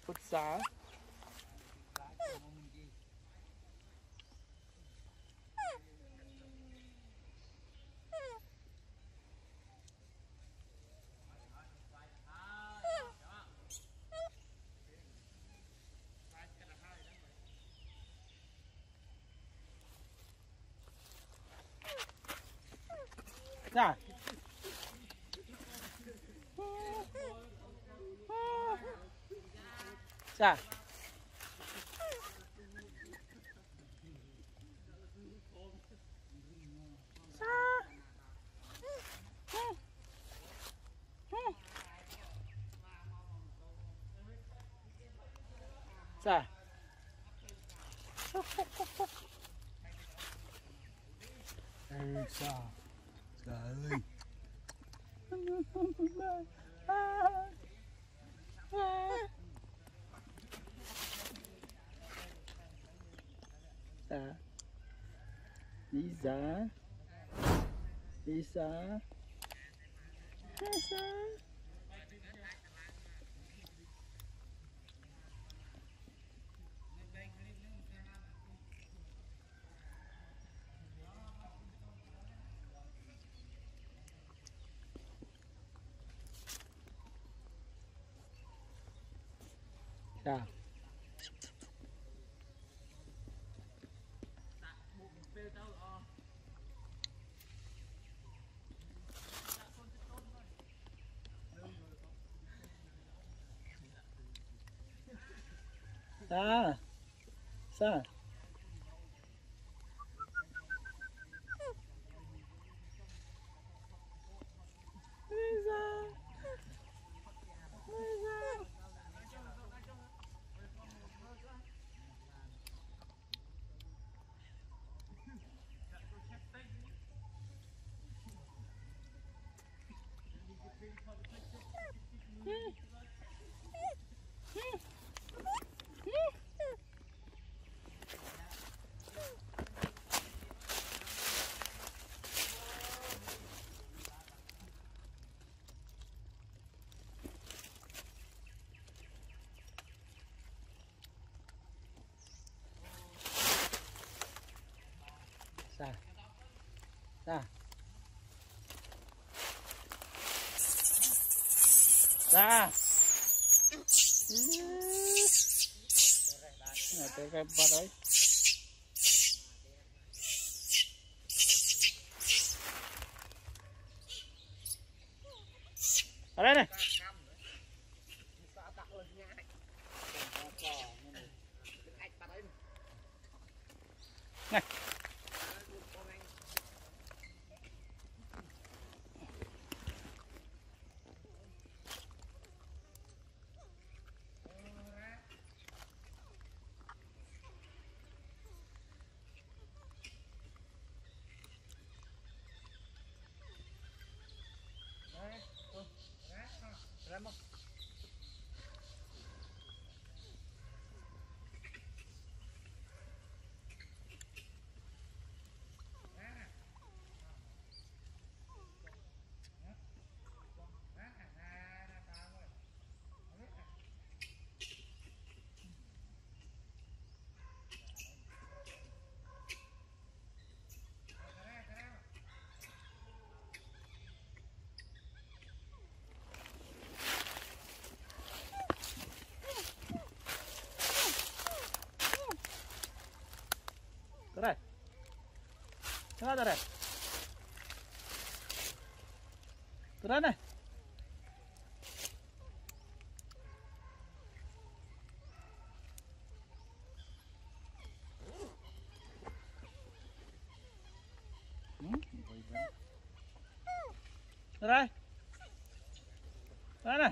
Phút xá. Dạ. Dạ. Dạ. Ê sao? Trời ơi. Dạ. Liza. Liza. Liza. Dạ. Dạ. Dạ. Liza. Liza. Dạ. Dạ. Dạ. Này cái bắt đấy. Ở đây này. Này. Tới đây. Ra đây. Tới đây này. Tới đây. Tới đây này.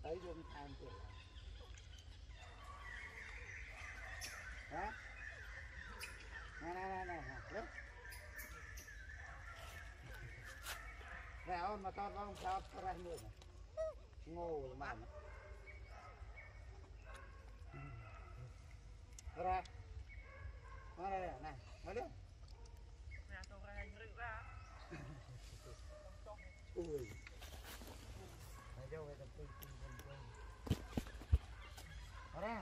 tới luôn tham tiền đó này đấy rau mà con không sao ra luôn ngô mà ra đây này nói đi ui này đâu vậy tập ra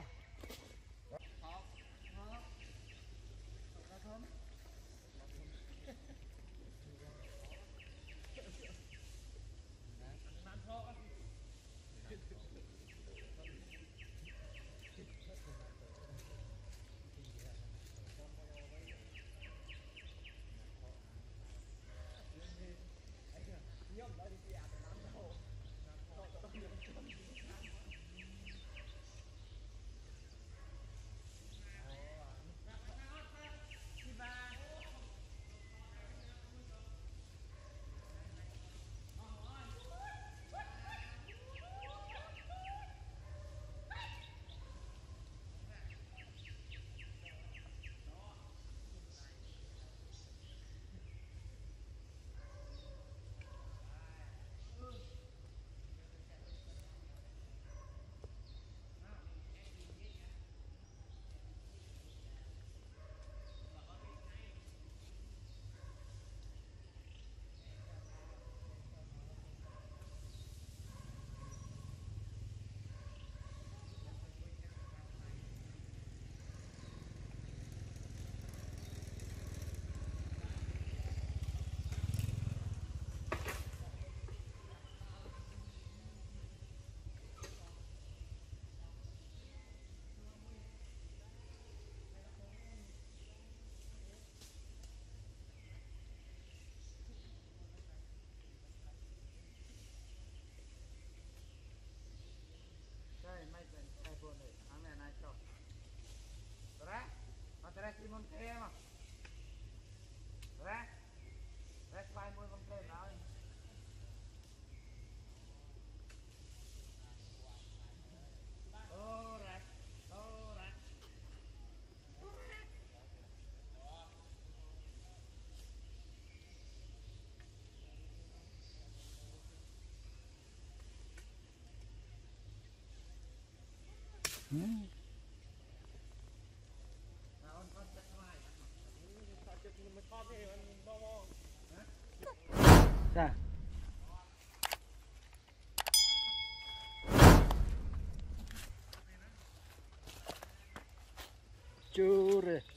Timun kaya mo. Ra. Ra bay môi con kaya rồi. Ô ra. Ô ra. Dạ. Chưa rồi.